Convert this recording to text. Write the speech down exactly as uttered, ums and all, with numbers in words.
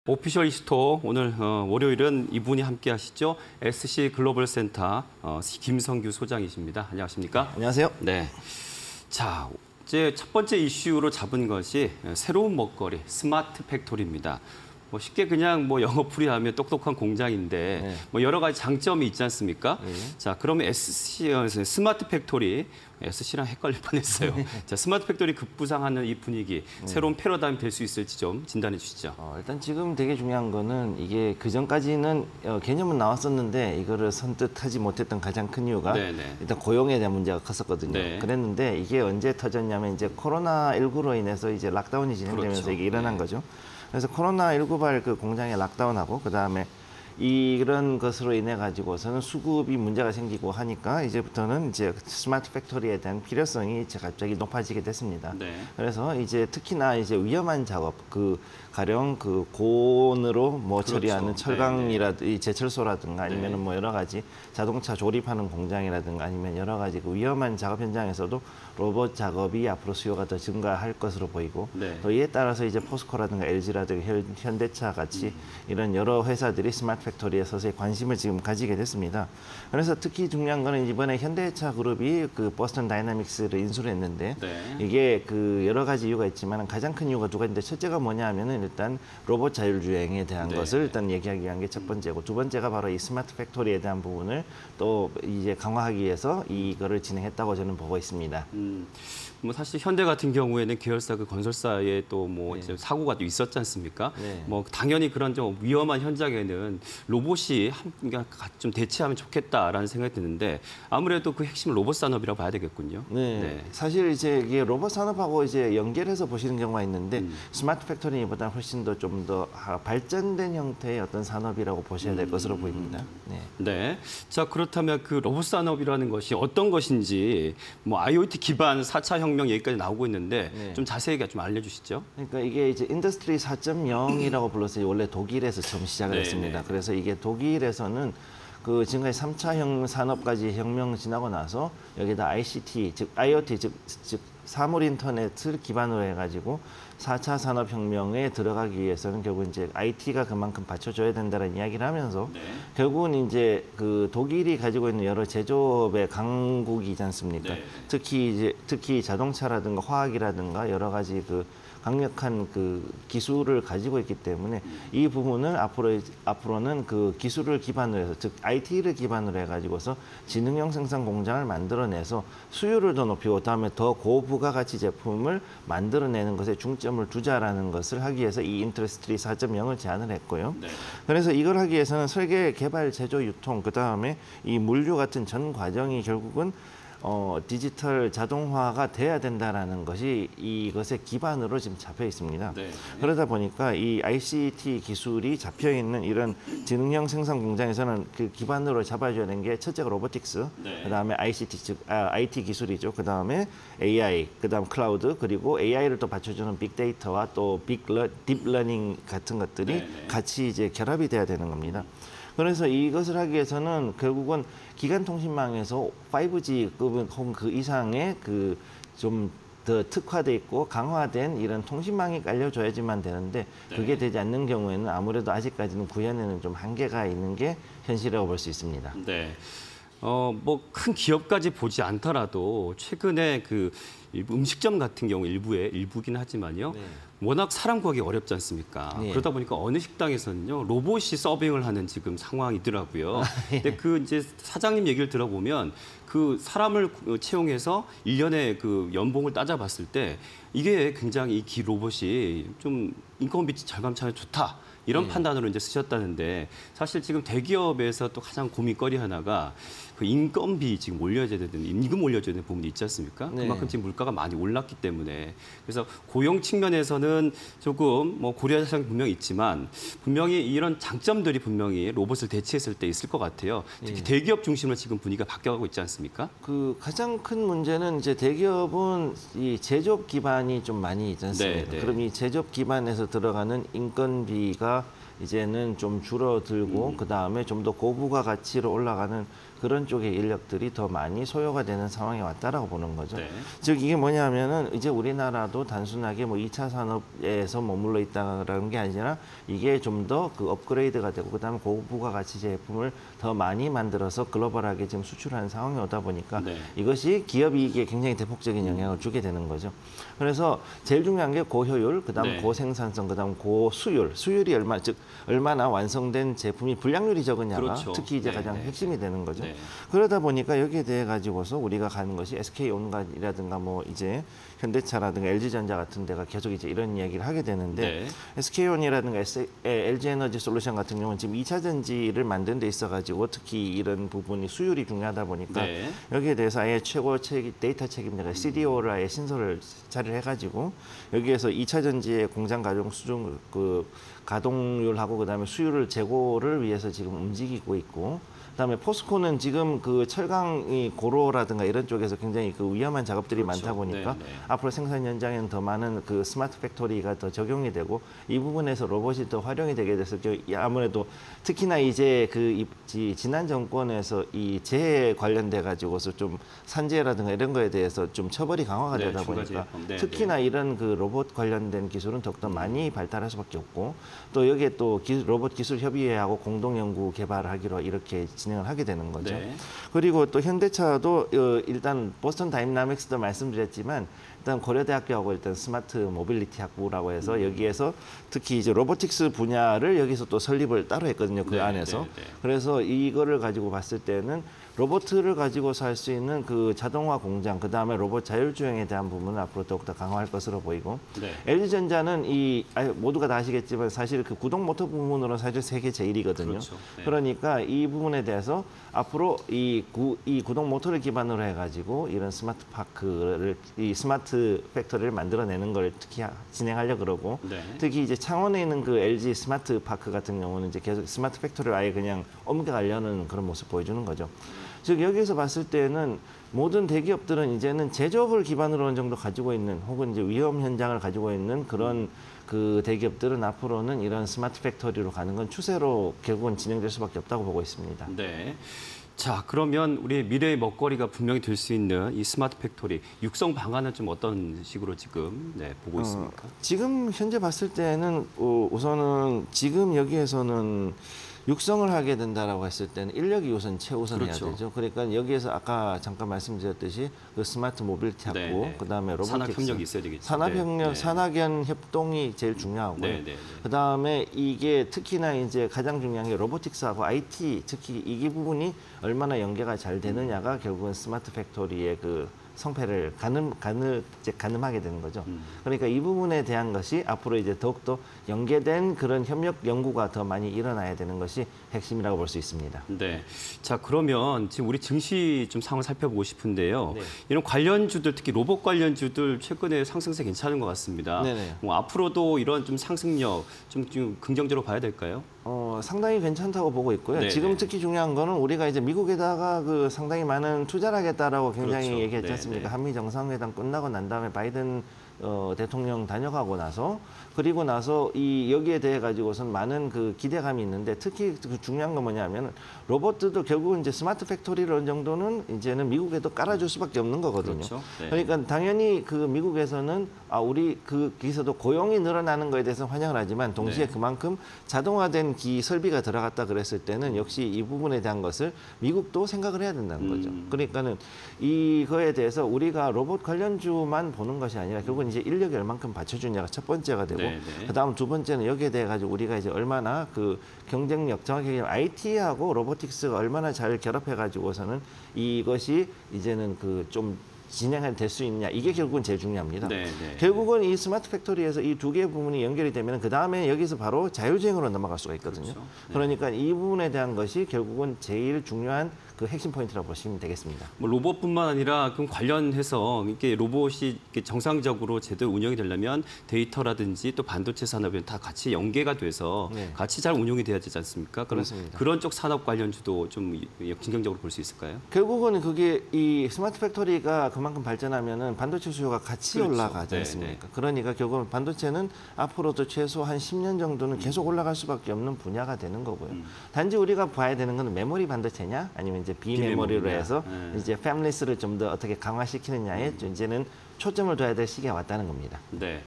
오피셜 이슈토 오늘 어, 월요일은 이분이 함께 하시죠. 에스씨 글로벌 센터 어, 김성규 소장이십니다. 안녕하십니까? 안녕하세요. 네. 자, 이제 첫 번째 이슈로 잡은 것이 새로운 먹거리 스마트 팩토리입니다. 뭐 쉽게 그냥 뭐 영어풀이하면 똑똑한 공장인데 네. 뭐 여러 가지 장점이 있지 않습니까? 네. 자, 그러면 에스씨 스마트 팩토리 에스씨랑 헷갈릴 뻔했어요. 자, 스마트 팩토리 급부상하는 이 분위기 네. 새로운 패러다임 될 수 있을지 좀 진단해 주시죠. 어, 일단 지금 되게 중요한 거는 이게 그 전까지는 어, 개념은 나왔었는데 이거를 선뜻하지 못했던 가장 큰 이유가 네네. 일단 고용에 대한 문제가 컸었거든요. 네. 그랬는데 이게 언제 터졌냐면 이제 코로나십구로 인해서 이제 락다운이 진행되면서 그렇죠. 이게 일어난 네. 거죠. 그래서 코로나십구발 그 공장에 락다운하고 그다음에 이런 것으로 인해 가지고서는 수급이 문제가 생기고 하니까 이제부터는 이제 스마트 팩토리에 대한 필요성이 이제 갑자기 높아지게 됐습니다. 네. 그래서 이제 특히나 이제 위험한 작업, 그 가령 그 고온으로 뭐 그렇죠. 처리하는 철강이라든지 제철소라든가 아니면은 네. 뭐 여러 가지 자동차 조립하는 공장이라든가 아니면 여러 가지 그 위험한 작업 현장에서도 로봇 작업이 앞으로 수요가 더 증가할 것으로 보이고 네. 또 이에 따라서 이제 포스코라든가 엘지라든가 현, 현대차 같이 음. 이런 여러 회사들이 스마트 팩토리에 서서히 관심을 지금 가지게 됐습니다. 그래서 특히 중요한 거는 이번에 현대차 그룹이 그 보스턴 다이나믹스를 인수를 했는데 네. 이게 그 여러 가지 이유가 있지만 가장 큰 이유가 두 가지인데 첫째가 뭐냐 하면은 일단 로봇 자율주행에 대한 네. 것을 일단 얘기하기 위한 게 첫 번째고 두 번째가 바로 이 스마트 팩토리에 대한 부분을 또 이제 강화하기 위해서 이거를 진행했다고 저는 보고 있습니다. 음, 뭐 사실 현대 같은 경우에는 계열사 그 건설사에 또 뭐 네. 이제 사고가 또 있었지 않습니까? 네. 뭐 당연히 그런 좀 위험한 현장에는 로봇이 한, 그러니까 좀 대체하면 좋겠다라는 생각이 드는데 아무래도 그 핵심 로봇 산업이라고 봐야 되겠군요. 네. 네. 사실 이제 이게 로봇 산업하고 이제 연결해서 보시는 경우가 있는데 음. 스마트 팩토리보다 훨씬 더 좀 더 발전된 형태의 어떤 산업이라고 보셔야 될 것으로 보입니다. 네. 네. 자, 그렇다면 그 로봇 산업이라는 것이 어떤 것인지 뭐 아이오티 기반 사 차 혁명 얘기까지 나오고 있는데 네. 좀 자세하게 좀 알려주시죠. 그러니까 이게 이제 인더스트리 사 점 영이라고 불러서 원래 독일에서 처음 시작을 네, 했습니다. 네. 그래서 이게 독일에서는 그 지금까지 삼 차 형 산업까지 혁명 지나고 나서 여기다 아이씨티 즉 아이오티 즉, 즉 사물 인터넷을 기반으로 해가지고 사 차 산업혁명에 들어가기 위해서는 결국 이제 아이티가 그만큼 받쳐줘야 된다는 이야기를 하면서 네. 결국은 이제 그 독일이 가지고 있는 여러 제조업의 강국이지 않습니까? 네. 특히 이제 특히 자동차라든가 화학이라든가 여러 가지 그 강력한 그 기술을 가지고 있기 때문에 이 부분을 앞으로 앞으로는 그 기술을 기반으로 해서 즉 아이티를 기반으로 해가지고서 지능형 생산 공장을 만들어내서 수요를 더 높이고 그다음에 더 고부가가치 제품을 만들어내는 것에 중점을 두자라는 것을 하기 위해서 이 인더스트리 사 점 영을 제안을 했고요. 네. 그래서 이걸 하기 위해서는 설계, 개발, 제조, 유통 그다음에 이 물류 같은 전 과정이 결국은 어, 디지털 자동화가 돼야 된다라는 것이 이것의 기반으로 지금 잡혀 있습니다. 네. 그러다 보니까 이 아이씨티 기술이 잡혀 있는 이런 지능형 생산 공장에서는 그 기반으로 잡아줘야 되는 게 첫째가 로보틱스, 네. 그다음에 아이씨티 즉 아, 아이티 기술이죠. 그다음에 에이아이, 그다음 클라우드 그리고 에이아이를 또 받쳐주는 빅데이터와 또 빅러, 딥러닝 같은 것들이 네, 네. 같이 이제 결합이 돼야 되는 겁니다. 그래서 이것을 하기 위해서는 결국은 기간통신망에서 파이브 지급은 혹은 그 이상의 그 좀 더 특화돼 있고 강화된 이런 통신망이 깔려줘야지만 되는데 네. 그게 되지 않는 경우에는 아무래도 아직까지는 구현에는 좀 한계가 있는 게 현실이라고 볼 수 있습니다. 네. 어, 뭐 큰 기업까지 보지 않더라도 최근에 그 일부 음식점 같은 경우 일부에 일부긴 하지만요. 네. 워낙 사람 구하기 어렵지 않습니까? 네. 그러다 보니까 어느 식당에서는요 로봇이 서빙을 하는 지금 상황이더라고요. 근데 그 이제 사장님 얘기를 들어보면 그 사람을 채용해서 일 년에 그 연봉을 따져봤을 때 이게 굉장히 이 기 로봇이 좀 인건비 절감차에 좋다. 이런 네. 판단으로 이제 쓰셨다는데 사실 지금 대기업에서 또 가장 고민거리 하나가 그 인건비 지금 올려야 되는 임금 올려줘야 되는 부분이 있지 않습니까? 네. 그만큼 지금 물가가 많이 올랐기 때문에 그래서 고용 측면에서는 조금 뭐 고려할 사항이 분명히 있지만 분명히 이런 장점들이 분명히 로봇을 대체했을 때 있을 것 같아요. 특히 네. 대기업 중심으로 지금 분위기가 바뀌어가고 있지 않습니까? 그 가장 큰 문제는 이제 대기업은 이 제조업 기반이 좀 많이 있지 않습니까? 네, 네. 그럼 이 제조업 기반에서 들어가는 인건비가 이제는 좀 줄어들고 음. 그 다음에 좀 더 고부가 가치로 올라가는 그런 이런 쪽의 인력들이 더 많이 소요가 되는 상황에 왔다라고 보는 거죠. 네. 즉 이게 뭐냐면은 이제 우리나라도 단순하게 뭐 이 차 산업에서 머물러 있다라는 게 아니라 이게 좀 더 그 업그레이드가 되고 그다음에 고부가 가치 제품을 더 많이 만들어서 글로벌하게 지금 수출하는 상황이 오다 보니까 네. 이것이 기업 이익에 굉장히 대폭적인 영향을 주게 되는 거죠. 그래서 제일 중요한 게 고효율, 그다음 네. 고생산성, 그다음 고수율. 수율이 얼마 즉 얼마나 완성된 제품이 불량률이 적으냐가 그렇죠. 특히 이제 네, 가장 네, 핵심이 되는 거죠. 네. 그러다 보니까 여기에 대해 가지고서 우리가 가는 것이 에스케이온가이라든가 뭐 이제 현대차라든가 엘지전자 같은 데가 계속 이제 이런 이야기를 하게 되는데 네. 에스케이온이라든가 엘지에너지 솔루션 같은 경우는 지금 이 차 전지를 만드는 데 있어 가지고 특히 이런 부분이 수율이 중요하다 보니까 네. 여기에 대해서 아예 최고 책임, 데이터 책임자가 씨디오를 아예 신설을 자리를 해가지고 여기에서 이 차 전지의 공장 가동 수준 그 가동률하고 그다음에 수율을 제고를 위해서 지금 움직이고 있고. 그다음에 포스코는 지금 그 철강이 고로라든가 이런 쪽에서 굉장히 그 위험한 작업들이 그렇죠. 많다 보니까 네, 네. 앞으로 생산 현장에는 더 많은 그 스마트 팩토리가 더 적용이 되고 이 부분에서 로봇이 더 활용이 되게 돼서 아무래도 특히나 이제 그 지난 정권에서 이 재해 관련돼 가지고서 좀 산재라든가 이런 거에 대해서 좀 처벌이 강화가 네, 되다 보니까 중과제품. 네, 특히나 이런 그 로봇 관련된 기술은 더욱더 많이 발달할 수밖에 없고 또 여기에 또 기, 로봇 기술 협의회하고 공동 연구 개발하기로 이렇게 진행을 하게 되는 거죠. 네. 그리고 또 현대차도 어, 일단 보스턴 다이나믹스도 말씀드렸지만 일단 고려대학교하고 일단 스마트 모빌리티 학부라고 해서 여기에서 특히 이제 로보틱스 분야를 여기서 또 설립을 따로 했거든요. 그 네, 안에서. 네, 네. 그래서 이거를 가지고 봤을 때는 로봇을 가지고서 할 수 있는 그 자동화 공장, 그 다음에 로봇 자율주행에 대한 부분은 앞으로 더욱더 강화할 것으로 보이고, 네. 엘지전자는 이 아, 모두가 다 아시겠지만 사실 그 구동 모터 부분으로 사실 세계 제일이거든요. 그렇죠. 네. 그러니까 이 부분에 대해서 앞으로 이, 구, 이 구동 모터를 기반으로 해가지고 이런 스마트 파크를 이 스마트 팩토리를 만들어내는 걸 특히 하- 진행하려 그러고, 네. 특히 이제 창원에 있는 그 엘지 스마트 파크 같은 경우는 이제 계속 스마트 팩토리를 아예 그냥 옮겨가려는 그런 모습 보여주는 거죠. 즉 여기에서 봤을 때는 모든 대기업들은 이제는 제조업을 기반으로 어느 정도 가지고 있는 혹은 이제 위험 현장을 가지고 있는 그런 그 대기업들은 앞으로는 이런 스마트 팩토리로 가는 건 추세로 결국은 진행될 수밖에 없다고 보고 있습니다. 네. 자, 그러면 우리의 미래의 먹거리가 분명히 될 수 있는 이 스마트 팩토리 육성 방안은 좀 어떤 식으로 지금 네, 보고 있습니까? 어, 지금 현재 봤을 때는 어, 우선은 지금 여기에서는 육성을 하게 된다라고 했을 때는 인력이 우선 최우선해야 그렇죠. 되죠. 그러니까 여기에서 아까 잠깐 말씀드렸듯이 그 스마트 모빌리티 학부, 네, 네. 그다음에 로보틱스, 산학협력이 있어야 되겠죠. 산학협력, 네, 네. 산학연 협동이 제일 중요하고요. 네, 네, 네. 그다음에 이게 특히나 이제 가장 중요한 게 로보틱스하고 아이티, 특히 이 부분이 얼마나 연계가 잘 되느냐가 결국은 스마트 팩토리의 그 성패를 가늠, 가늠, 이제 가늠하게 되는 거죠. 음. 그러니까 이 부분에 대한 것이 앞으로 이제 더욱더 연계된 그런 협력 연구가 더 많이 일어나야 되는 것이 핵심이라고 볼 수 있습니다. 네. 자, 그러면 지금 우리 증시 좀 상황을 살펴보고 싶은데요. 네. 이런 관련주들, 특히 로봇 관련주들 최근에 상승세 괜찮은 것 같습니다. 네네. 뭐 앞으로도 이런 좀 상승력 좀, 좀 긍정적으로 봐야 될까요? 어, 상당히 괜찮다고 보고 있고요. 네네. 지금 특히 중요한 거는 우리가 이제 미국에다가 그 상당히 많은 투자를 하겠다라고 굉장히 그렇죠. 얘기했지 네네. 않습니까? 한미 정상회담 끝나고 난 다음에 바이든 어, 대통령 다녀가고 나서 그리고 나서 이 여기에 대해 가지고선 많은 그 기대감이 있는데 특히 그 중요한 건 뭐냐면 로봇들도 결국은 이제 스마트 팩토리를 어느 정도는 이제는 미국에도 깔아줄 수밖에 없는 거거든요. 그렇죠. 네. 그러니까 당연히 그 미국에서는 아 우리 그 기서도 고용이 늘어나는 거에 대해서 환영을 하지만 동시에 네. 그만큼 자동화된 기 설비가 들어갔다 그랬을 때는 역시 이 부분에 대한 것을 미국도 생각을 해야 된다는 거죠. 음. 그러니까는 이거에 대해서 우리가 로봇 관련주만 보는 것이 아니라 결국은 이제 인력이 얼만큼 받쳐주냐가 첫 번째가 되고 네, 네. 그다음 두 번째는 여기에 대해 가지고 우리가 이제 얼마나 그 경쟁력 정확히 얘기하면 아이티하고 로보틱스가 얼마나 잘 결합해 가지고서는 이것이 이제는 그 좀 진행이 될 수 있냐 이게 결국은 제일 중요합니다. 네, 네. 결국은 이 스마트 팩토리에서 이 두 개의 부분이 연결이 되면 그 다음에 여기서 바로 자율주행으로 넘어갈 수가 있거든요. 그렇죠. 네. 그러니까 이 부분에 대한 것이 결국은 제일 중요한 그 핵심 포인트라고 보시면 되겠습니다. 뭐 로봇뿐만 아니라 그럼 관련해서 이게 로봇이 이렇게 정상적으로 제대로 운영이 되려면 데이터라든지 또 반도체 산업이 다 같이 연계가 돼서 네. 같이 잘 운용이 돼야 되지 않습니까? 그럼 그렇습니다. 그런 쪽 산업 관련주도 좀 긍정적으로 볼 수 있을까요? 결국은 그게 이 스마트 팩토리가 그만큼 그만큼 발전하면은 반도체 수요가 같이 그렇죠. 올라가지 네, 않습니까? 그러니까 결국은 반도체는 앞으로도 최소 한 십 년 정도는 계속 올라갈 수밖에 없는 분야가 되는 거고요. 음. 단지 우리가 봐야 되는 건 메모리 반도체냐, 아니면 이제 비메모리로 비메모리냐. 해서 네. 이제 팸리스를 좀 더 어떻게 강화시키느냐에 이제는 초점을 둬야 될 시기가 왔다는 겁니다. 네.